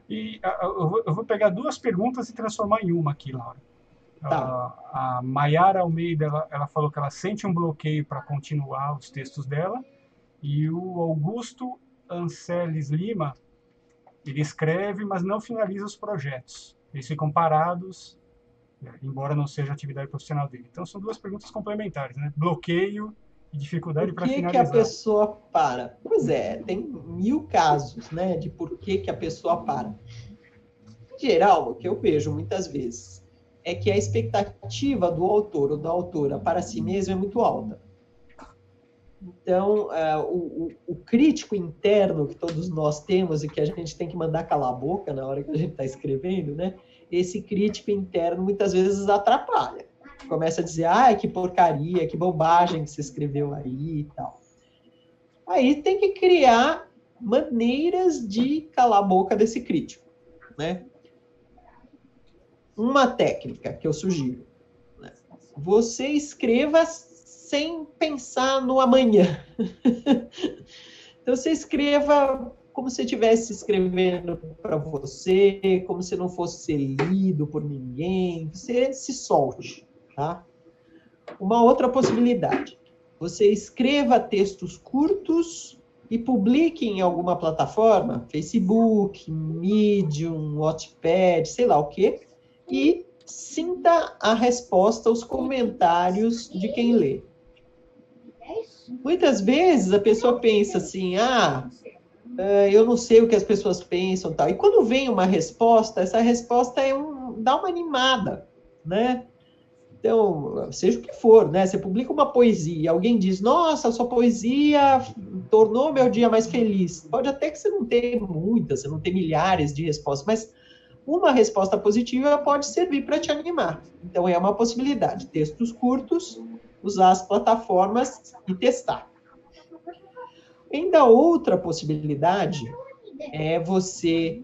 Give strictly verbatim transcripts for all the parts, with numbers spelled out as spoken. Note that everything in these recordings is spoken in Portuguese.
E a, a, eu, vou, eu vou pegar duas perguntas e transformar em uma aqui, Laura. Tá. A, a Maiara Almeida, ela, ela falou que ela sente um bloqueio para continuar os textos dela. E o Augusto Anceles Lima, ele escreve, mas não finaliza os projetos. Eles ficam parados, embora não seja a atividade profissional dele. Então, são duas perguntas complementares, né? Bloqueio e dificuldade Por para que que a finalizar. pessoa para? Pois é, tem mil casos, né, de por que que a pessoa para. Em geral, o que eu vejo muitas vezes é que a expectativa do autor ou da autora para si mesmo é muito alta. Então, uh, o, o, o crítico interno que todos nós temos e que a gente tem que mandar calar a boca na hora que a gente está escrevendo, né? Esse crítico interno muitas vezes atrapalha. Começa a dizer, ah, que porcaria, que bobagem que você escreveu aí e tal. Aí tem que criar maneiras de calar a boca desse crítico, né? Uma técnica que eu sugiro, né? Você escreva sem pensar no amanhã. Então, você escreva como se estivesse escrevendo para você, como se não fosse ser lido por ninguém. Você se solte, tá? Uma outra possibilidade. Você escreva textos curtos e publique em alguma plataforma, Facebook, Medium, Wattpad, sei lá o quê, e sinta a resposta, os comentários de quem lê. Muitas vezes a pessoa pensa assim, ah, eu não sei o que as pessoas pensam, tal. E quando vem uma resposta, essa resposta é um, dá uma animada, né? Então, seja o que for, né? Você publica uma poesia, alguém diz, nossa, sua poesia tornou meu dia mais feliz. Pode até que você não tenha muitas, você não tenha milhares de respostas, mas uma resposta positiva pode servir para te animar. Então, é uma possibilidade. Textos curtos, usar as plataformas e testar. Ainda outra possibilidade é você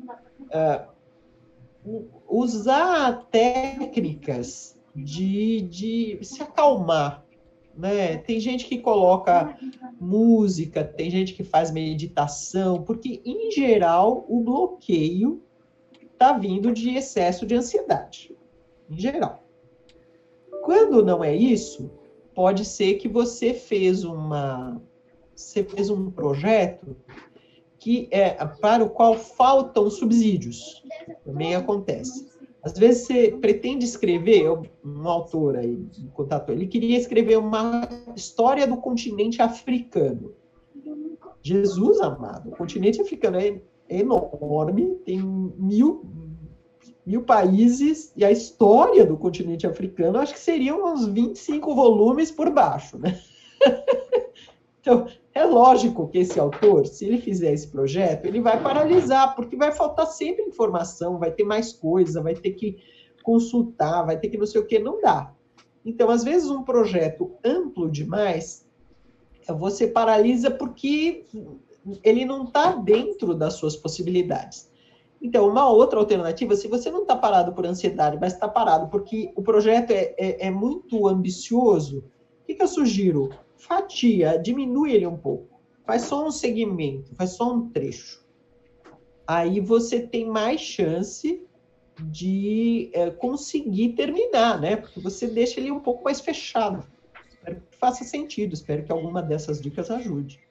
uh, usar técnicas de, de se acalmar, né? Tem gente que coloca música, tem gente que faz meditação, porque, em geral, o bloqueio está vindo de excesso de ansiedade, em geral. Quando não é isso, pode ser que você fez uma, você fez um projeto que é para o qual faltam subsídios. Também acontece. Às vezes você pretende escrever, um autor aí me contatou, ele queria escrever uma história do continente africano. Jesus amado, o continente africano é enorme, tem mil, mil países, e a história do continente africano acho que seriam uns vinte e cinco volumes por baixo, né? Então, é lógico que esse autor, se ele fizer esse projeto, ele vai paralisar, porque vai faltar sempre informação, vai ter mais coisa, vai ter que consultar, vai ter que não sei o que, não dá. Então, às vezes, um projeto amplo demais, você paralisa porque ele não está dentro das suas possibilidades. Então, uma outra alternativa, se você não está parado por ansiedade, mas está parado porque o projeto é, é, é muito ambicioso, o que, que eu sugiro? Fatia, diminui ele um pouco. Faz só um segmento, faz só um trecho. Aí você tem mais chance de é, conseguir terminar, né? Porque você deixa ele um pouco mais fechado. Espero que faça sentido, espero que alguma dessas dicas ajude.